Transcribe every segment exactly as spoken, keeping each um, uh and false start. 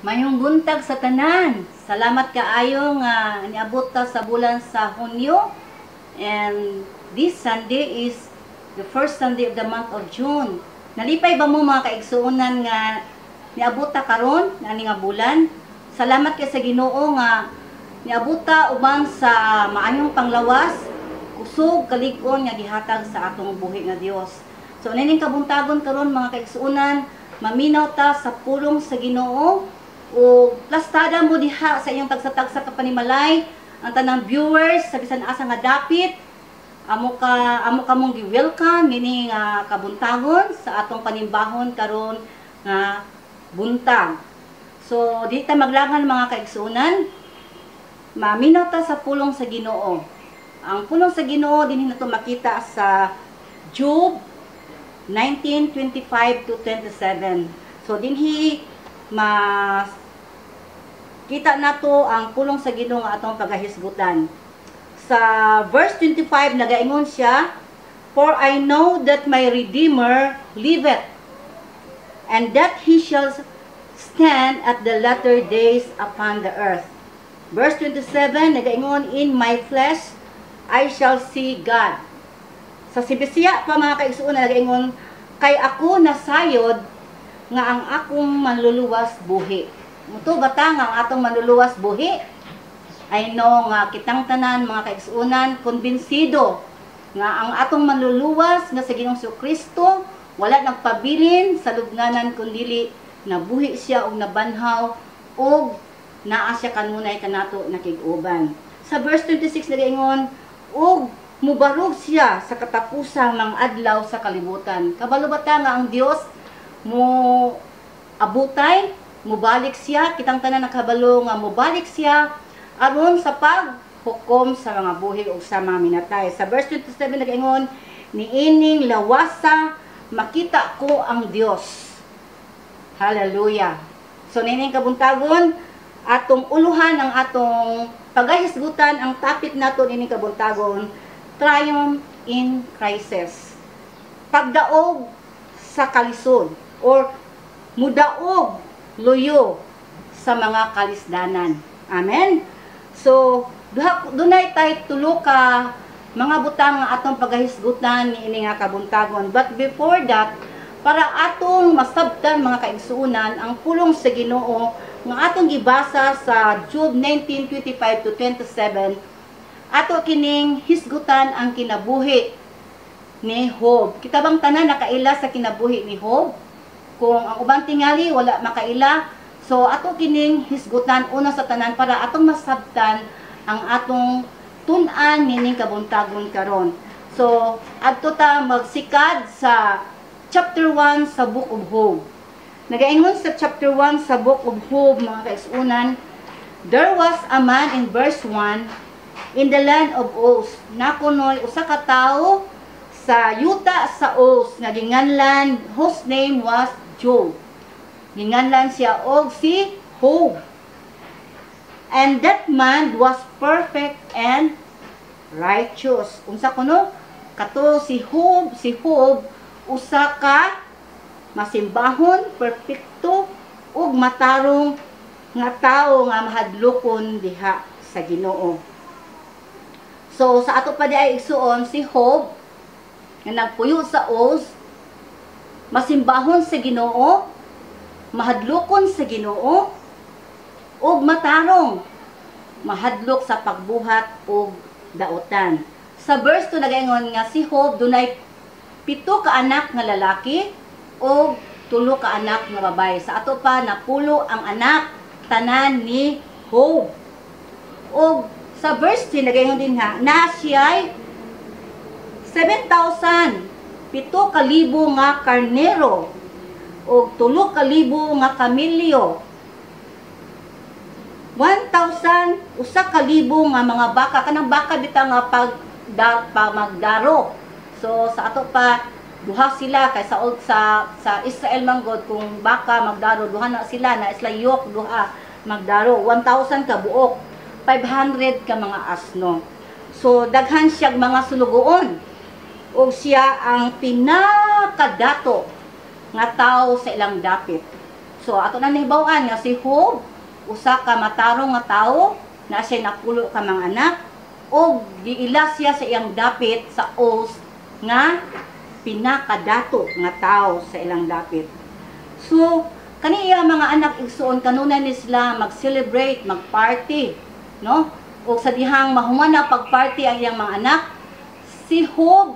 Mayong buntag sa tanan. Salamat kaayo nga niabot ta sa bulan sa Hunyo. And this Sunday is the first Sunday of the month of June. Nalipay ba mo mga kaigsuonan nga niabot ta karon ani nga bulan? Salamat kay sa Ginoo nga niabot ta ubang sa maayong panglawas, kusog kalig-on nga gihatag sa atong buhi nga Dios. So nining kabuntagon karon mga kaigsuonan, maminaw ta sa pulong sa Ginoo. O plastada mo diha sa iyong tagsa-tagsa ka panimalay ang tanang viewers sa bisan asa nga dapit amo ka amo ka mong gi-welcome nini nga kabuntagon sa atong panimbahon karon nga buntag. So di ta maglangan mga kaigsuonan, maminaw ta sa pulong sa Ginoo. Ang pulong sa Ginoo dinhi nato makita sa Job nineteen twenty-five to twenty-seven. So dinhi mas kita nato ang pulong sa Ginoo nga atong pagahisgutan. Sa verse twenty-five nagaingon siya, "For I know that my Redeemer liveth, and that he shall stand at the latter days upon the earth." Verse twenty-seven nagaingon, "In my flesh I shall see God." Sa Sibisiya pa mga kaigsuon nagaingon, "Kay ako nasayod nga ang akong manluluwas buhi." Muto bata nga ang atong manluluwas buhi. I know nga kitang tanan mga kaigsuonan konbinsido nga ang atong manluluwas nga sa Ginoong Kristo wala nagpabilin sa lubnganan kundi nabuhi siya og nabanhaw og naa siya kanunay kanato nakig-uban. Sa verse twenty-six nagaingon, og mubarog siya sa katapusang mga adlaw sa kalibutan. Kabalo bata nga ang Dios mo abutay, mubalik siya, kitang tanan nakabalo nga mubalik siya aron sa paghukom sa mga buhi o sa mga minatay. Sa verse twenty-seven nagaingon, niining lawasa makita ko ang Dios. Hallelujah. So nining kabuntagon atong uluhan ang atong pagahisgutan, ang topic nato nining kabuntagon, triumph in crisis. Pagdaog sa kalisod or mudaog luyo sa mga kalisdanan. Amen. So, dunay tay tulo ka mga butang nga atong pagahisgutan niini nga kabuntagon. But before that, para atong masabtan mga kaigsuonan ang pulong sa Ginoo nga atong gibasa sa Job nineteen twenty-five to twenty-seven, ato kining hisgutan ang kinabuhi ni Job. Kita bang tanan nakaila sa kinabuhi ni Job? Kung ang ubang tingali wala makaila, so ato kining hisgutan una sa tanan para atong masabtan ang atong tun-an nining kabuntagon karon. So adto ta magsikad sa chapter one sa Book of Job. Nagaingon sa chapter one sa Book of Job mga kaigsuonan, "There was a man," in verse one, "in the land of Uz, nakunoy usa ka tawo sa yuta sa Uz nga ginganlan, whose name was Job." Ginganlan siya og si Job. "And that man was perfect and righteous." Unsa kuno? Kato si Job, si Job usa ka masimbahon, perpekto ug matarong nga tawo nga mahadlokon diha sa Ginoo. So sa ato pa di ay igsuon si Job nga nagpuyo sa Uz, masimbahon sa Ginoo, mahadlokon sa Ginoo, ug matarong mahadlok sa pagbuhat ug daotan. Sa verse two nagaingon nga si Job dunay pito ka anak nga lalaki ug tulo ka anak nga babaye. Sa ato pa napulo ang anak tanan ni Job. Ug sa verse three nagaingon din ha, na siya'y seven thousand pito ka libo nga karnero o tulo ka libo nga kamilyo, one thousand usa ka libo nga mga baka. Kanang baka bitaw nga pag da, pa magdaro. So sa ato pa duha sila kay sa sa sa Israel manggod kung baka magdaro duha na sila na isla yok duha magdaro, one thousand ka buok, five hundred ka mga asno. So daghan siya mga sulugoon. O siya ang pinakadato nga tao sa ilang dapit. So ato na nahibaw-an nga si Job usa ka matarong nga tawo na siya napulo ka mga anak o giila siya sa iyang dapit sa oath nga pinakadato nga tao sa ilang dapit. So kaniya mga anak igsuon kanunay ni sila mag-celebrate, mag-party, no? O sa dihang mahuman na pag-party ang iyang mga anak, si Job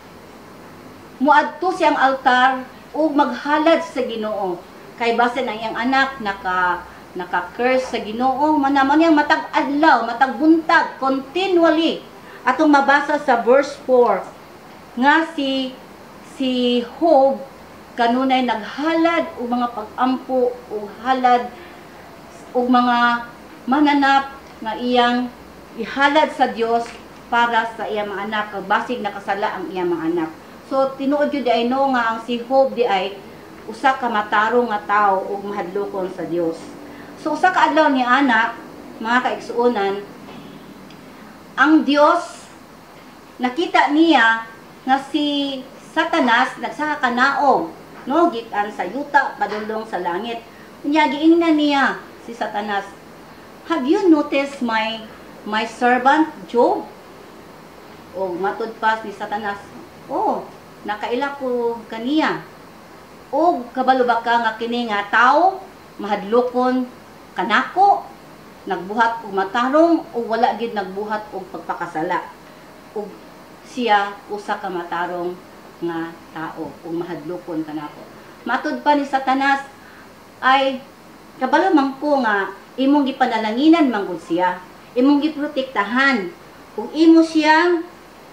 muadto siyang altar o maghalad sa Ginoo. Kay base ang iyang anak naka naka-curse sa Ginoo, manaman yang matag adlaw, matag buntag continually. Atong mabasa sa verse four nga si si Job kanunay naghalad og mga pag-ampo o halad og mga mananap nga iyang ihalad sa Dios para sa iyang mga anak, basig nakasala ang iyang mga anak. So tinuod jud ay no nga ang si Job di ay usa ka matarong nga tawo ug mahadlokon sa Dios. So usa ka adlaw ni anak, mga kaigsuonan, ang Dios nakita niya nga si Satanas nagsaka kanaog, no, gikan sa yuta padulong sa langit. Unya giingnan niya si Satanas, "Have you noticed my my servant Job?" O matud pa ni Satanas, "Oh, nakaila ko kaniya. O kabalo ba ka nga kini nga tawo mahadlokon kanako, nagbuhat og matarong o wala gid nagbuhat og pagpakasala. Ug siya usa ka matarong nga tao ug mahadlokon kanako." Matud pa ni Satanas ay kabalo man ko nga imong gipanalanginan manggod siya, imong giprotektahan ug imo siyang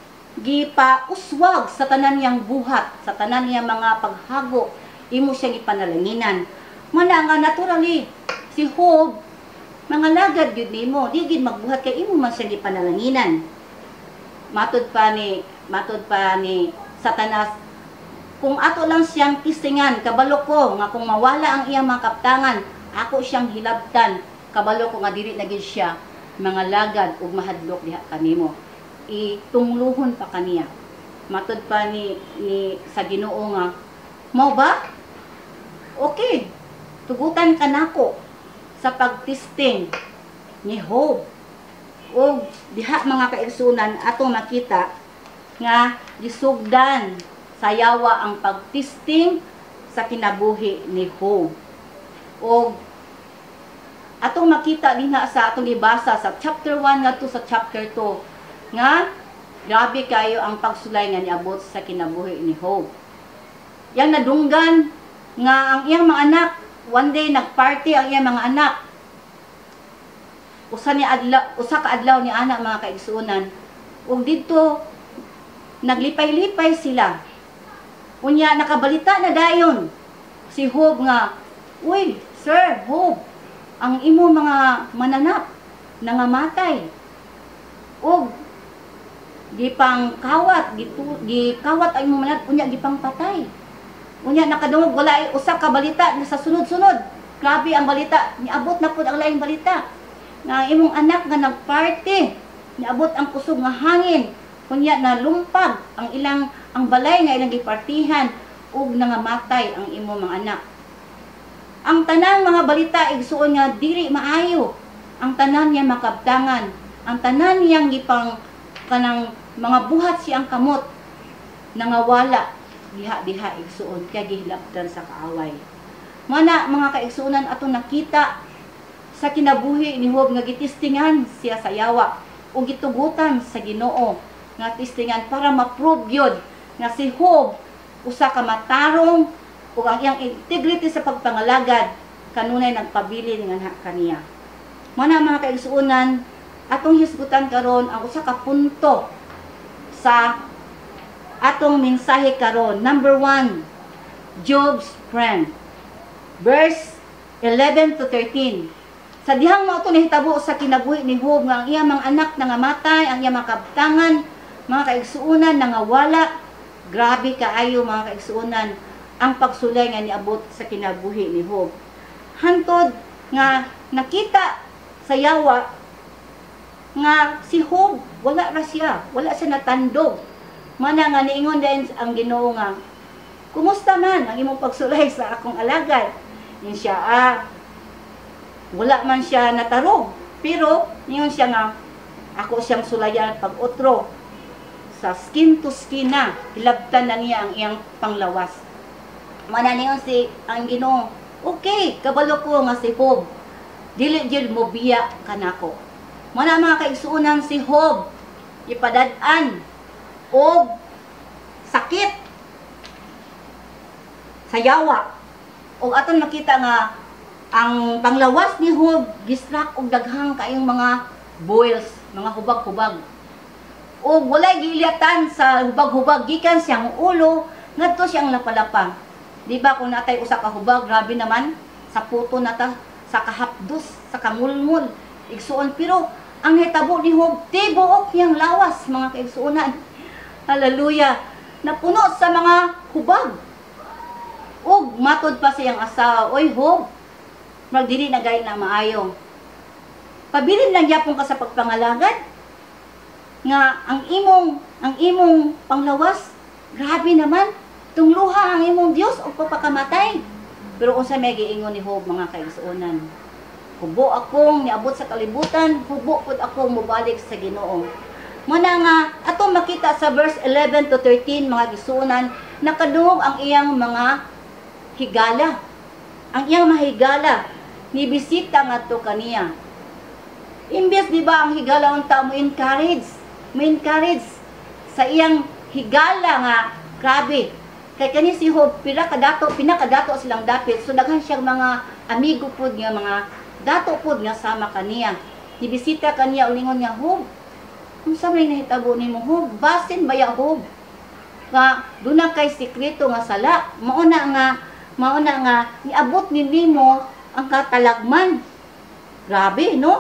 gipauswag sa tanan niyang buhat, sa tanan niyang mga paghago, imo siyang ipanalanginan. Mana nga naturally si Job mga lagad gyud nimo, di gid magbuhat kay imo man siyang ipanalanginan. Matud pa ni matud pa ni Satanas, kung ato lang siyang kisingan, kabalo ko nga kung mawala ang iyang mga kaptangan, ako siyang hilabtan, kabalo ko nga dili na gid siya mga lagad ug mahadlok diha kanimo. Itungluhon pa kaniya. Matud pa ni, ni sa Ginoo nga, "Mao ba? Okay, tugutan ka nako sa pagtisting ni Job." O diha mga kaigsunan atong makita nga gisugdan sa yawa ang pagtisting sa kinabuhi ni Job. O atong makita dinha sa atong gibasa sa chapter one ngadto sa chapter two nga grabe kayo ang pagsulay nga niabot sa kinabuhi ni Job. Yang nadunggan nga ang iyang mga anak, one day nagparty ang iyang mga anak. Usa ni adlaw, usa ka adlaw ni anak mga kaigsuonan. Ug didto naglipay-lipay sila. Unya nakabalita na dayon si Job nga, "Uy, Sir Job, ang imo mga mananap nangamatay." Og gipang kawat, gitu, gikawat ay mo manat, unya gipang patay. Unya nakadungog wala ay usa ka balita na sa sunod-sunod. Grabe ang balita, niabot na pud ang laing balita. Nga imong anak nga nagparty, niabot ang kusog nga hangin. Unya na lumpag ang ilang ang balay nga ilang gipartihan ug nangamatay ang imong mga anak. Ang tanang mga balita igsuon nga diri maayo. Ang tanan niya makabtangan, ang tanan niyang gipang kanang mga buhat siyang kamot nangawala diha-diha igsuon kay gihilabtan sa kaaway. Mana mga kaigsuonan atong nakita sa kinabuhi ni Job nga gitistingan siya sa yawa o gitugutan sa Ginoo nga tistingan para ma-prove yun nga si Job usa ka matarong ug ang iyang integrity sa pagpangalagad kanunay nagpabili nga kaniya. Mana mga kaigsuonan atong hisgutan karon ang usa ka punto sa atong mensahe karon. Number one, Job's friend. Verse eleven to thirteen. Sa dihang mao to nahitabo sa kinabuhi ni Job nga ang iyang mga anak nangamatay, ang iyang mga kabtangan, mga kaigsuonan nangawala. Grabe kaayo mga kaigsuonan ang pagsulay nga niabot sa kinabuhi ni Job. Hantod nga nakita sa yawa nga si Job wala ra siya, wala siya natandog. Mana nga niingon din ang Ginoo nga, "Kumusta man ang imong pagsulay sa akong alagad?" Yun siya, ah, wala man siya natarog. Pero, yun siya nga, ako siyang sulayan pag otro. Sa skin to skin na, hilabtan na niya ang iyang panglawas. Mana niyon si, ang Ginoo, okay, kabalo ko nga si Job. Dili jud mo biya kanako. Mana mga kaigsuonan si Job, ipadad-an, o sakit, sa yawa. O aton makita nga, ang panglawas ni Job, gistrak og daghang kayong mga boils, mga hubag-hubag. O walay giliatan sa hubag-hubag, gikan siyang ulo, ngadto siyang lapalapa. Di ba kung natay usa ka hubag, grabe naman, sa puto nata, sa kahapdos, sa kamulmul, igsuon. Pero ang hitabo ni Job, tibuok niyang lawas, mga kaigsuonan. Hallelujah! Napuno sa mga hubag. O matod pa siyang asawa, oy Job, magdili na gay na maayo. Pabilin lang yapon ka sa pagpangalagad nga ang imong ang imong panglawas, grabe naman, tungluha ang imong Dios o papakamatay. Pero unsa may giingon ni Job, mga kaigsuonan, hubo akong niabot sa kalibutan, hubo pud akong mobalik sa Ginoo. Muna nga ato makita sa verse eleven to thirteen, mga kaigsuonan, nakadungog ang iyang mga higala. Ang iyang mahigala ni bisita ngadto kaniya. Imbes di ba ang higala unta mo encourage, mo encourage sa iyang higala nga grabe. Kay kani si Job, pila kadato, pinakadato silang dapit. So daghan siyang mga amigo pud nga mga dato pud nga sama kaniya. Nibisita kaniya ulingon nga, Job, unsa may nahitabo nimo Job? Basin baya Job? Nga duna kay sikreto nga sala. Mauna nga mauna nga niabot ni nimo ang katalagman. Grabe, no?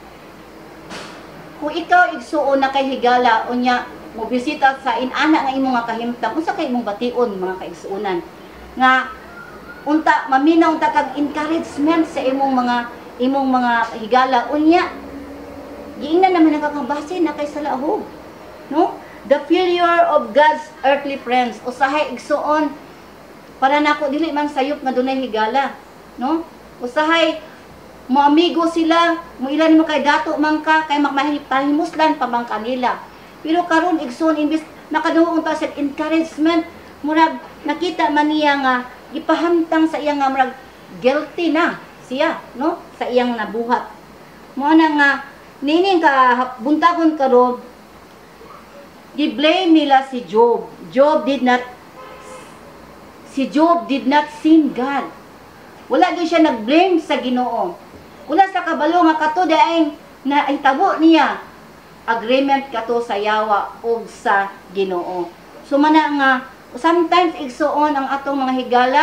Kung ikaw igsuon na kay higala unya mo bisita sa inana nga imong nga kahimtang, unsa kay imong bation, mga kaigsuonan, nga unta maminaw unta kag encouragement sa imong mga imong mga higala unya giingnan naman nakakabase na kay sala Job, no? The failure of God's earthly friends, usahay igsuon para nako dili man sayop nga dunay higala, no? Usahay mo amigo sila, mo ilan mo kay dato man ka, kay mahimuslan pa man kanila. Pero karon igsoon imbis nakadungog ta sa encouragement, murag nakita man niya nga gipahamtang sa iyang nga murag guilty na siya, no? Sa iyang nabuhat. Mo na nga nining ka buntagon karon gi-blame nila si Job. Job did not si Job did not sin God. Wala gyud siya nag-blame sa Ginoo. Wala sa kabalo nga kato daing na itabo niya agreement kato sa yawa o sa Ginoo. So mana nga sometimes igsuon ang atong mga higala,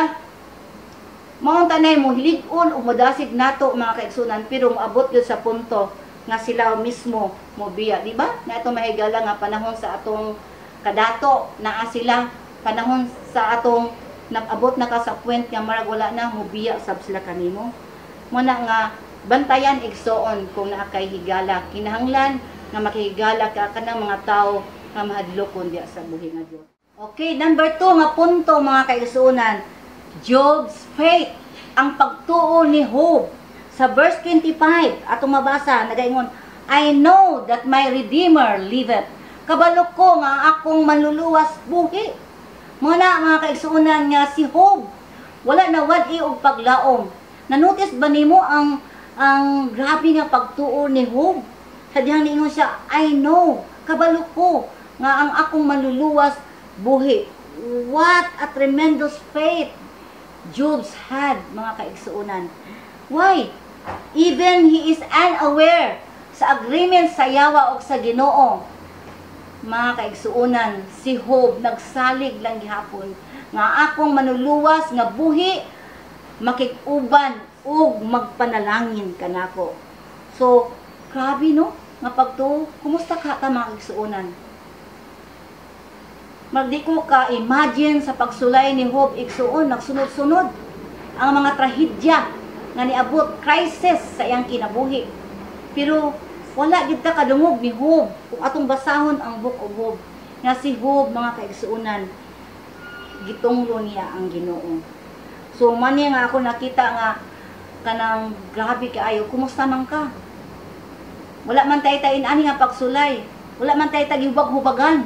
mao tanay mo hilig-on o modasig nato, mga kaigsunan, pero moabot gyud sa punto nga sila mismo mo biya, di ba? Na atong mahigala nga panahon sa atong kadato naa sila, panahon sa atong nag-abot na ka sa point nga marag wala na mo biya sab sila kanimo. Muna nga bantayan igsoon kung naa kay higala, kinahanglan nga makihigala ka kanang mga tao nga mahadlokon diya sa buhi nga Dios. Okay, number two nga punto, mga kaigsuonan, Job's faith, ang pagtuo ni Job. Sa verse twenty-five, atong mabasa, nagaingon, I know that my Redeemer liveth. Kabalo ko nga akong manluluwas buhi. Muna, mga kaigsuonan, nga si Job, wala na wadi og paglaom. Nanotice ba nimo ang ang grabe nga pagtuo ni Job? Sadyang niingon siya, I know, kabalo ko nga ang akong manluluwas buhi. What a tremendous faith Job's had, mga kaigsuonan. Why? Even he is unaware sa agreement sa yawa o sa Ginoo. Mga kaigsuonan, si Job nagsalig lang gihapon nga akong manluluwas nga buhi, makikuban ug magpanalangin kanako. So, grabe no? Nga pagtuo, kumusta ka ta, mga kaigsuonan? Magdi ko ka imagine sa pagsulay ni Job igsuon, nagsunod-sunod ang mga trahedya nga niabot, crisis sa iyang kinabuhi. Pero wala gid ta kadungog ni Job. Kung atong basahon ang book of Job, nga si Job, mga kaigsuonan, gitunglo niya ang Ginoo. So mani nga ako nakita nga kanang grabe kaayo, kumusta man ka? Wala man tay tayin ani nga pagsulay. Wala man tay tagihubag-hubagan.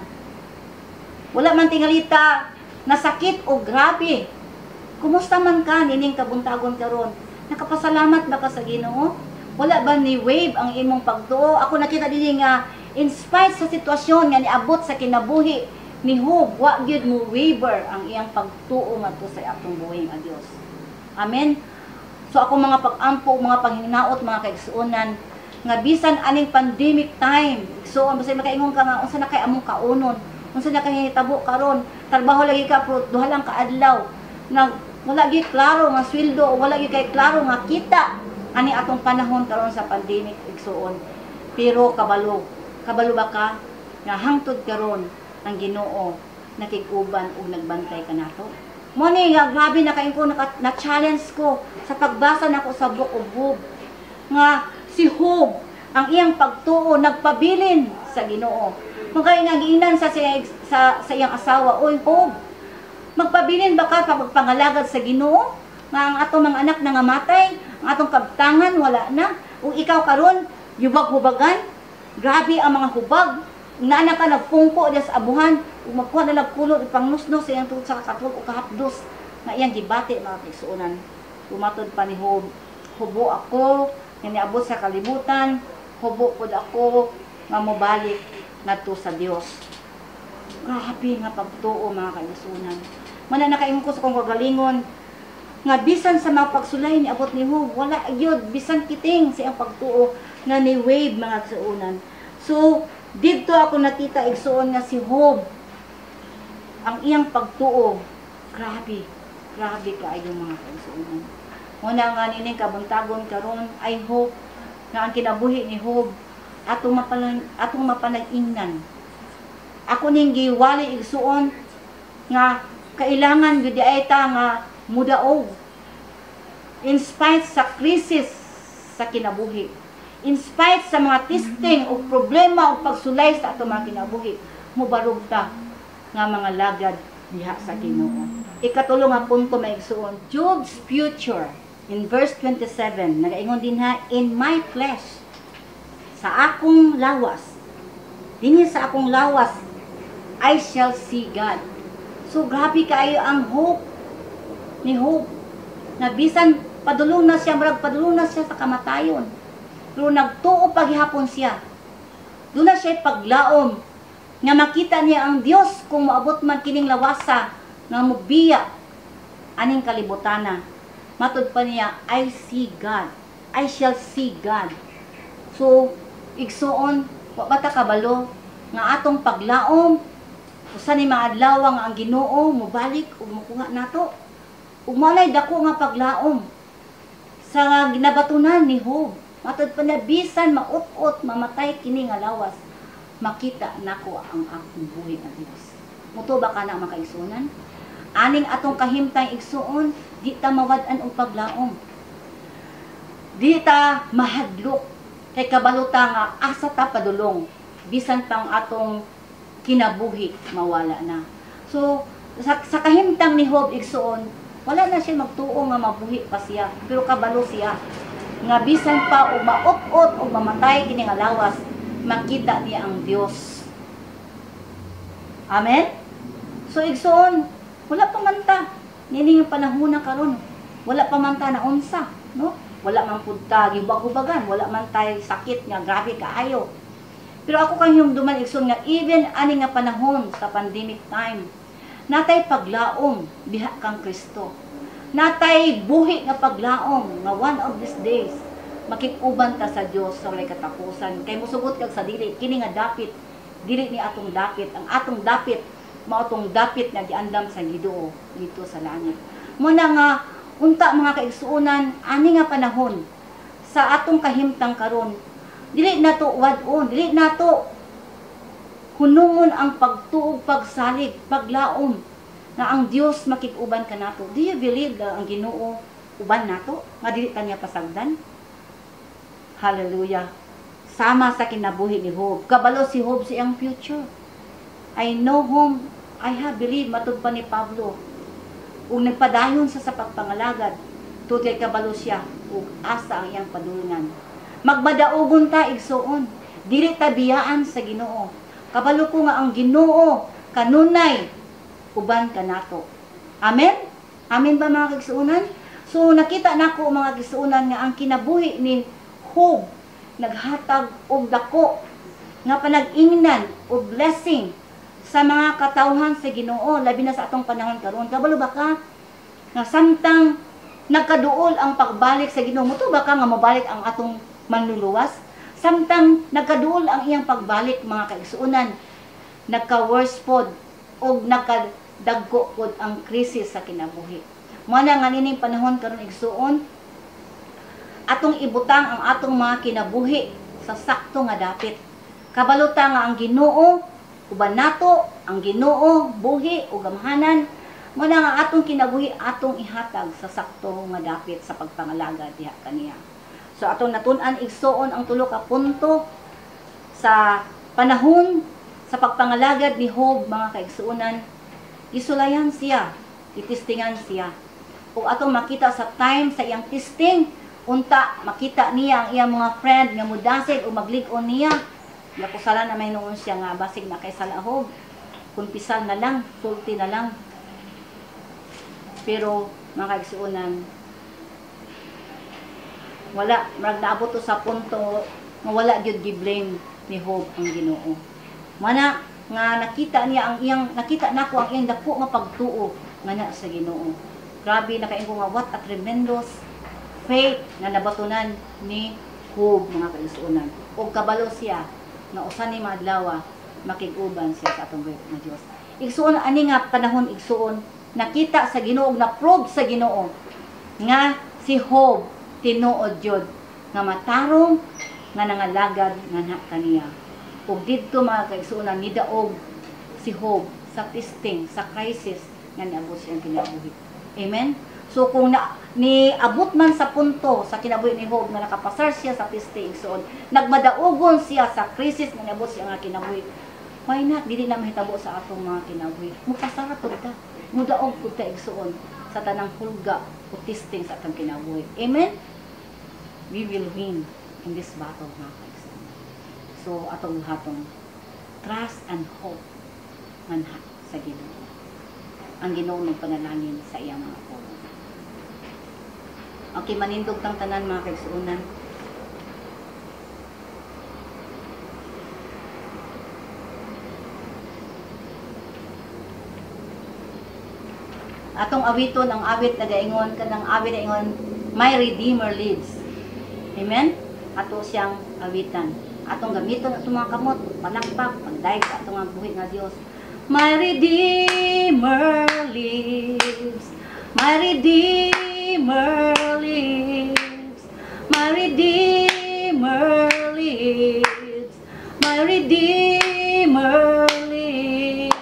Wala man tingalita na sakit o grabe. Kumusta man ka nining kabuntagon karon? Nakapasalamat ba ka sa Ginoo? Wala ba ni wave ang imong pagtuo? Ako nakita dinhi nga in spite sa sitwasyon nga niabot sa kinabuhi ni Job, wa gyud mo waver ang iyang pagtuo ngadto sa atong buhing a Dios. Amen. So ako mga pag-ampo, mga panghinaot, mga kaigsuonan, nga bisan aning pandemic time, so basta makaingon ka nga unsa na kay among kaunon, unsa na kay hitabo karon, trabaho lagi ka pero duha lang ka adlaw, nag wala gyud klaro nga sweldo, wala gyud kay klaro nga kita ani atong panahon karon sa pandemic igsuon. Pero kabalo, kabalo ba ka nga hangtod karon ang Ginoo nakig-uban ug nagbantay kanato? Mo ni nga grabe na kain ko na challenge ko sa pagbasa nako sa book of Job nga si Job ang iyang pagtuo nagpabilin sa Ginoo. Magay nga giingnan sa, sa sa iyang asawa, oy Job, magpabilin ba ka pagpangalagad sa Ginoo nga ang atong mga anak nangamatay, ang atong kabtangan wala na, ug ikaw karon yubag-hubagan, grabe ang mga hubag, nana ka nagpungko sa abuhan, ug magkuha na nagkulot ipangnusnos sa iyang tungod sa katulog o kahapdos nga iyang gibati mga kaigsuonan. Tumatod pa ni Job, hubo ako nga niabot sa kalibutan, hubo pud ako nga mobalik ngadto sa Dios. Grabe nga pagtuo mga kaigsuonan. Mana nakaingon ko sa kong kagalingon nga bisan sa mga pagsulay ni abot ni Job, wala gyud bisan kiting sa iyang pagtuo nga ni wave mga kaigsuonan. So dito ako nakita igsuon nga si Job ang iyang pagtuo, grabe, grabe kaayo mga kaigsuonan. Muna nga nining kabuntagon karon, I hope nga ang kinabuhi ni Job atong mapalang atong mapanag-ingnan. Ako ning giwali igsuon nga kailangan gyud ay ta nga mudaog in spite sa krisis sa kinabuhi, in spite sa mga testing o problema o pagsulay sa atong mga kinabuhi, mubarog ta nga mga lagad diha sa Ginoo. Ikatulo nga punto maigsuon, Job's future in verse twenty-seven, nagaingon din ha, in my flesh, sa akong lawas, dinhi sa akong lawas, I shall see God. So grabe kaayo ang hope ni Job, na bisan padulong na siya, marag padulong na siya sa kamatayon, pero nagtuo paghihapon siya. Doon na siya paglaom nga makita niya ang Dios kung maabot man kining lawasa nga mubiya aning kalibutana. Matud pa niya, I see God. I shall see God. So, igsuon, wabata kabalo nga atong paglaom usa ni maadlaw nga ang Ginoo mobalik ug makuha nato. Ug malay dako nga paglaom sa ginabatunan ni Job. Matud pa na bisan maut-ot mamatay kini nga lawas, makita nako ang akong buhi nga Dios. Muto ba ka na makaigsuonan? Aning atong kahimtang igsuon, di ta mawad-an og paglaom. Di ta mahadlok kay kabaluta nga asa ta padulong bisan pang atong kinabuhi mawala na. So sa, sa kahimtang ni Job igsuon, wala na siya magtuo nga mabuhi pa siya, pero kabalo siya nga bisan pa og maot-ot og mamatay kini nga lawas, makita niya ang Dios. Amen? So igsuon, wala pa man ta nining panahon na karon, wala pa man ta na unsa, no? Wala man pud ta gibag-ubagan, wala man tay sakit nga grabe kaayo. Pero ako kanyong duman igsoon nga even ani nga panahon sa pandemic time, natay paglaom biha kang Kristo. Natay buhi nga paglaom nga one of these days makikuban ta sa Dios sa walay katapusan. Kay musugot kag sa dili kini nga dapit, dili ni atong dapit, ang atong dapit mao tong dapit nga giandam sa Ginoo dito sa langit. Muna nga unta mga kaigsuonan, ani nga panahon sa atong kahimtang karon, dili nato wad-on, dili nato hunungon ang pagtuog, pagsalig, paglaom nga ang Dios makig-uban kanato. Do you believe nga ang Ginoo uban nato nga dili ta niya pasagdan? Hallelujah. Sama sa kinabuhi ni Job, kabalo si Job sa iyang future. I know whom I have believed, matud pa ni Pablo, ug nagpadayon sa sa pagpangalagad tungod kay kabalo siya ug asa ang iyang padulungan. Magbadaogon ta igsuon, dili ta biyaan sa Ginoo. Kabalo ko nga ang Ginoo kanunay uban kanato. Amen? Amen ba mga kaigsuonan? So nakita nako mga kaigsuonan nga ang kinabuhi ni Job naghatag og dako nga panag-ingnan o blessing sa mga katawhan sa Ginoo labi na sa atong panahon karon. Kabalo ba ka nga samtang nagkaduol ang pagbalik sa Ginoo, muto ba ka nga mabalik ang atong manluluwas? Samtang nagkaduol ang iyang pagbalik mga kaigsuonan, nagka-worse pod o nagkadagko pod ang krisis sa kinabuhi. Mana nga nining panahon karon igsuon, atong ibutang ang atong mga kinabuhi sa sakto nga dapit. Kabaluta nga ang Ginoo uban nato, ang Ginoo buhi ug gamhanan, muna nga atong kinabuhi atong ihatag sa sakto nga dapit sa pagpangalaga diha kaniya. So atong natun-an igsuon ang tulo ka punto sa panahon sa pagpangalagad ni Job mga kaigsuonan. Isulayan siya, itistingan siya. Ug atong makita sa time sa iyang testing, unta makita niya ang iyang mga friend nga mudasig o maglig-on niya. Nakusala na may noon siya nga basig na kay salahog, kumpisal na lang, sulti na lang. Pero mga kaigsuonan, wala, marag naabot to sa punto nga wala gyud gi-blame ni Job ang Ginoo. Mana nga nakita niya ang iyang nakita nako ang iyang dako nga pagtuo nga na sa Ginoo. Grabe nakaingo nga what a tremendous faith nga nabatunan ni Job mga kaigsuonan. Og kabalo siya nga usa ni madlaw makig-uban siya sa atong nga Dios. Igsuon ani nga panahon igsuon nakita sa Ginoo na prove sa Ginoo nga si Job tinuod jud nga matarong nga nangalagad nga na kaniya. Ug didto mga kaigsuonan nidaog si Job sa testing, sa crisis nga niabot siya kinabuhi. Amen. So kung na, ni abot man sa punto sa kinabuhi ni Job nga nakapasar siya sa testing, so nagmadaogon siya sa crisis nga niabot siya nga kinabuhi. Why not dili na mahitabo sa atong mga kinabuhi? Mupasara pud ta. Mudaog pud ta igsuon sa tanang hulga o testing sa atong kinabuhi. Amen. We will win in this battle mga kaigsuon. So atong hatong trust and hope man sa Ginoo. Ang Ginoo nagpanalangin sa iyang mga pulo. Okay, manindog tang tanan mga kaigsuonan. Atong awiton ang awit nagaingon kanang awit na ingon, my Redeemer lives. Amen? Ato siyang awitan. Atong gamiton atong mga kamot, palakpak, pagdaig sa atong mga buhi nga Dios. My Redeemer lives. My Redeemer lives. My Redeemer lives. My Redeemer lives.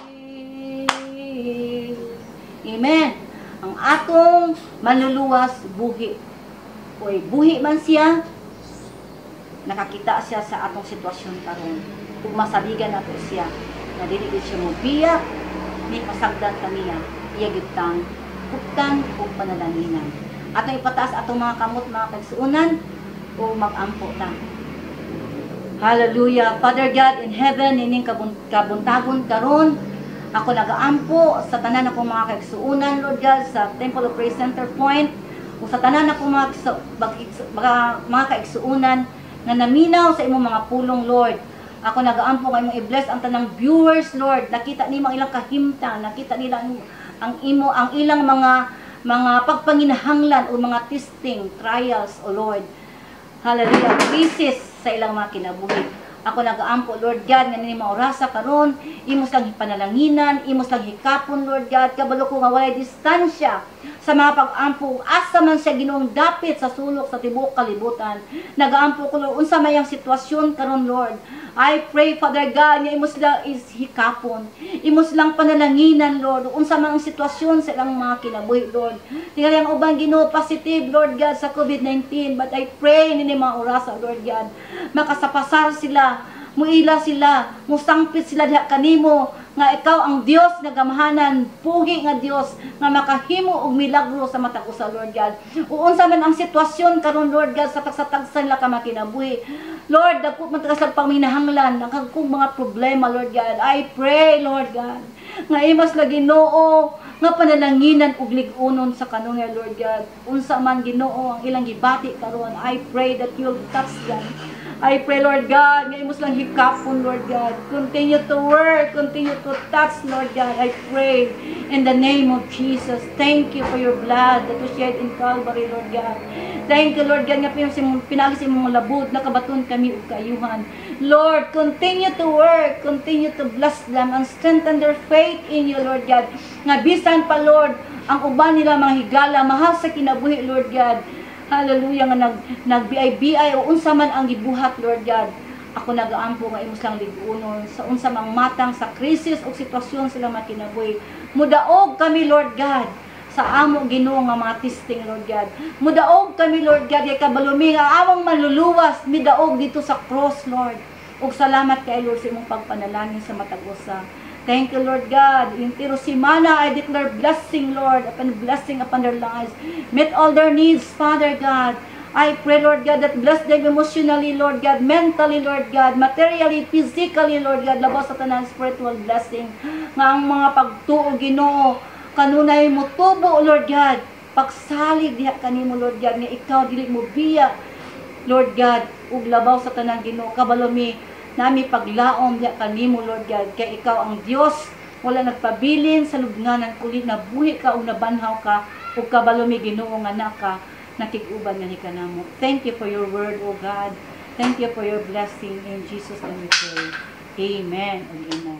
Amen. Ang atong manluluwas buhi. Oy, buhi man siya, nakakita siya sa atong sitwasyon karon. Kung masaligan nato siya, na dili gid siya mobiyak, ni pasagdan kaniya, iya gid tang kuptan o panalaningan. Atong ipataas atong mga kamot mga kaigsuonan o mag-ampo ta. Hallelujah. Father God in heaven, ining kabuntagon karon, ako nagaampo sa tanan akong mga kaigsuonan, Lord God, sa Temple of Praise Center Point, o sa tanan akong mga, mga, mga kaigsuonan na naminaw sa imong mga pulong, Lord. Ako nagaampo nga imong i-bless ang tanang viewers, Lord. Nakita nimo ang ilang kahimtang, nakita nila ang, ang imo ang ilang mga mga pagpanginahanglan o mga testing, trials, o Lord. Hallelujah. Crisis sa ilang mga kinabuhi. Ako nagaampo, Lord God, nga nini maorasa karon, imos lang hipanalaginan, imos lang hikapon, Lord God, kabalo ko nga walay distansya sa mga pag-ampo, asa man siya Ginoong dapit sa sulok sa tibuok kalibutan. Nagaampo ko, Lord, unsa may ang sitwasyon karon, Lord. I pray, Father God, nga imos lang is hikapon, imos lang panalanginan, Lord, unsa man ang sitwasyon sa ilang mga kinabuhi, Lord. Tingali ang ubang Ginoo positive, Lord God, sa COVID nineteen, but I pray nini mga orasa, Lord God, makasapasar sila, muila sila, musangpit sila diha kanimo, nga ikaw ang Dios nga gamhanan, pugi nga Dios nga makahimo og milagro sa matag usa, Lord God. Uunsa man ang sitwasyon karon, Lord God, sa tagsatagsan la ka makinabuhi, Lord, dagko man taga sa pangminahanglan, nakagkong mga problema, Lord God. I pray, Lord God, nga imas la Ginoo nga panalanginan ug lig-unon sa kanunay, Lord God. Unsa man Ginoo ang ilang gibati karon, I pray that you'll touch them. I pray, Lord God, nga imos lang hikapon, Lord God. Continue to work, continue to touch, Lord God. I pray in the name of Jesus. Thank you for your blood that was shed in Calvary, Lord God. Thank you, Lord God, nga pinagis imong labod, nakabaton kami ug kaayuhan. Lord, continue to work, continue to bless them and strengthen their faith in you, Lord God. Nga bisan pa, Lord, ang uban nila mga higala, mahal sa kinabuhi, Lord God. Hallelujah, nga nag, nag-bi-ay o unsa man ang gibuhat, Lord God. Ako nagaampo nga imos lang lig-unon sa unsa mang matang sa krisis o sitwasyon sila makinabuhi. Mudaog kami, Lord God, sa amo Ginoo nga mga testing, Lord God. Mudaog kami, Lord God, kay kabalumi nga awang maluluwas, midaog dito sa cross, Lord. Ug salamat kay Lord sa imong pagpanalangin sa matag usa. Thank you, Lord God. In tiro simana, I declare blessing, Lord, upon blessing upon their lives. Meet all their needs, Father God. I pray, Lord God, that bless them emotionally, Lord God, mentally, Lord God, materially, physically, Lord God, labas sa tanan spiritual blessing. Nga ang mga pagtuo, Ginoo, kanunay mo tubo, Lord God, pagsalig diha kanimo, Lord God, nga ikaw dili mo biya, Lord God, ug labaw sa tanan, Ginoo, kabalumi nami paglaom diha kanimo, Lord God, kay ikaw ang Dios, wala nagpabilin sa lubnganan kulit na buhi ka o nabanhaw ka o kabalumi, Ginoo nga naka nakig-uban nga ni kanamo. Thank you for your word, O God. Thank you for your blessing. In Jesus' name we pray. Amen and amen.